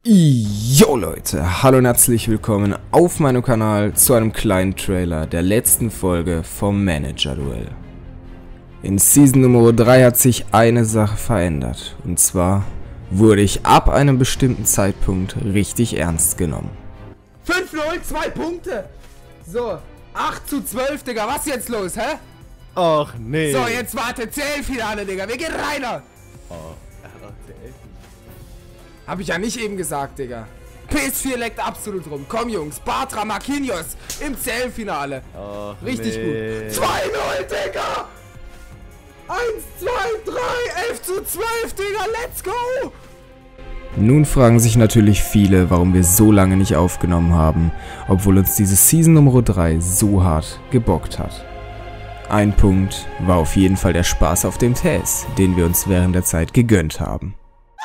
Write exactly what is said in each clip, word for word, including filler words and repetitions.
Jo Leute, hallo und herzlich willkommen auf meinem Kanal zu einem kleinen Trailer der letzten Folge vom Manager-Duell. In Season Nummer drei hat sich eine Sache verändert, und zwar wurde ich ab einem bestimmten Zeitpunkt richtig ernst genommen. fünf null, zwei Punkte! So, acht zu zwölf, Digga, was ist jetzt los, hä? Ach nee. So, jetzt warte, Zählfinale, Digga, wir gehen rein! Oh, er hat auch zählt. Hab ich ja nicht eben gesagt, Digga. P S vier leckt absolut rum. Komm, Jungs. Bartra Marquinhos im Zählfinale. Ach, richtig nee. gut. zwei null, Digga! eins, zwei, drei, elf zu zwölf, Digga, let's go! Nun fragen sich natürlich viele, warum wir so lange nicht aufgenommen haben, obwohl uns diese Season Nummer drei so hart gebockt hat. Ein Punkt war auf jeden Fall der Spaß auf dem T S, den wir uns während der Zeit gegönnt haben.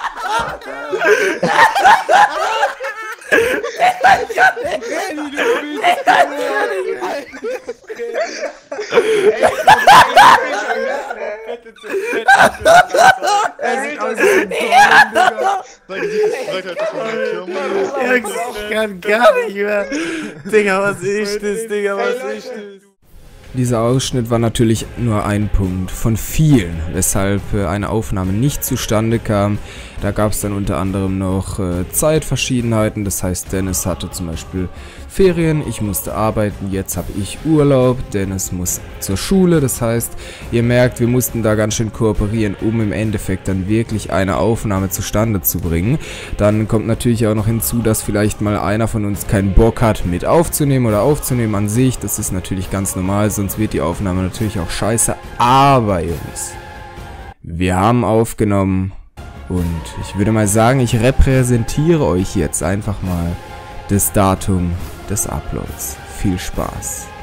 Ich kann gar nicht mehr. Digga, was ist das, Digga, was ist das? Dieser Ausschnitt war natürlich nur ein Punkt von vielen, weshalb äh, eine Aufnahme nicht zustande kam. Da gab es dann unter anderem noch äh, Zeitverschiedenheiten, das heißt Dennis hatte zum Beispiel Ferien, ich musste arbeiten, jetzt habe ich Urlaub, Dennis muss zur Schule, das heißt, ihr merkt, wir mussten da ganz schön kooperieren, um im Endeffekt dann wirklich eine Aufnahme zustande zu bringen. Dann kommt natürlich auch noch hinzu, dass vielleicht mal einer von uns keinen Bock hat, mit aufzunehmen oder aufzunehmen an sich, das ist natürlich ganz normal, sonst wird die Aufnahme natürlich auch scheiße, aber Jungs, wir haben aufgenommen und ich würde mal sagen, ich repräsentiere euch jetzt einfach mal das Datum des Uploads. Viel Spaß!